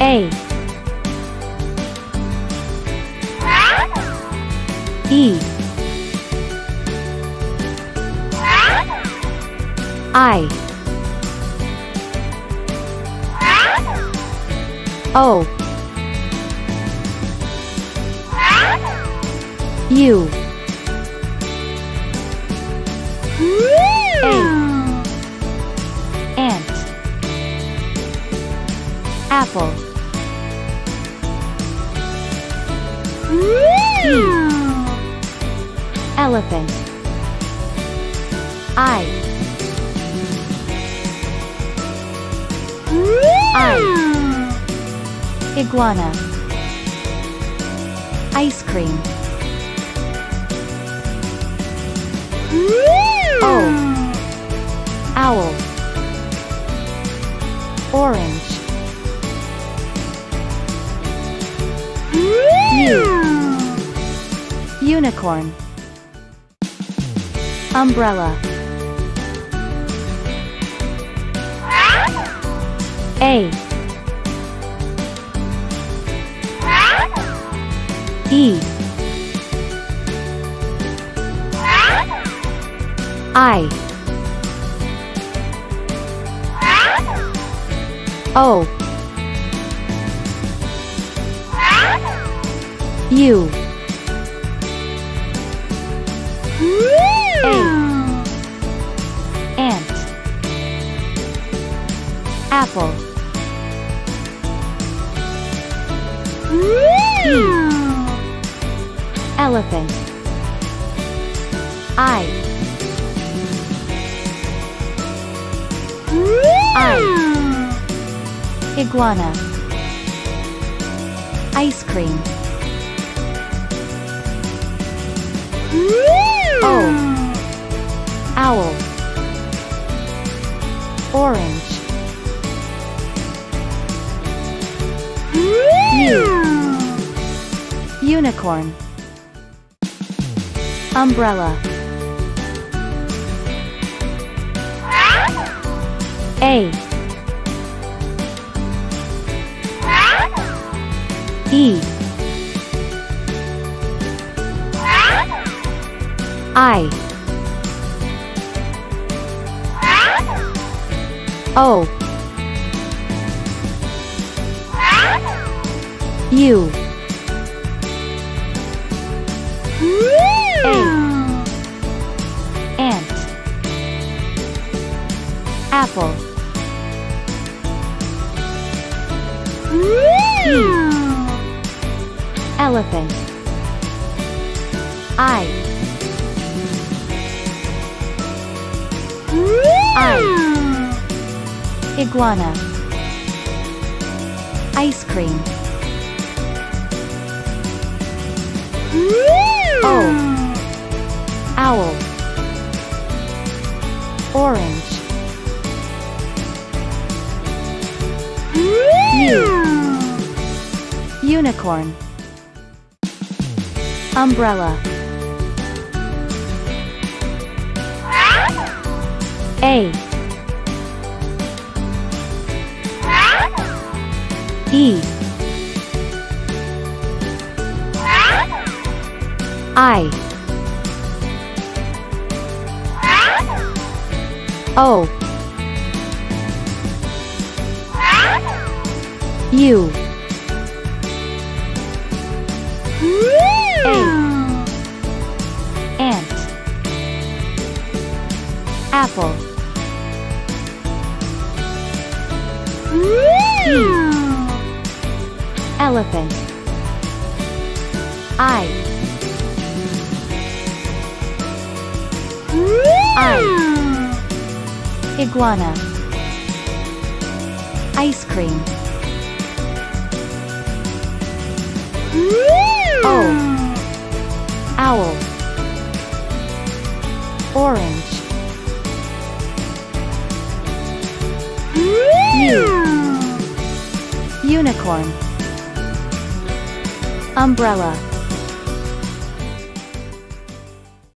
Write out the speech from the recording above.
A E I O U A ant apple E elephant I iguana ice cream O owl orange U unicorn umbrella A E I O U A ant apple E elephant I iguana ice cream O owl orange U unicorn umbrella A E I O U A ant apple E elephant I iguana ice cream O owl orange U unicorn umbrella A E I O U A ant apple E elephant I iguana ice cream O owl orange U unicorn umbrella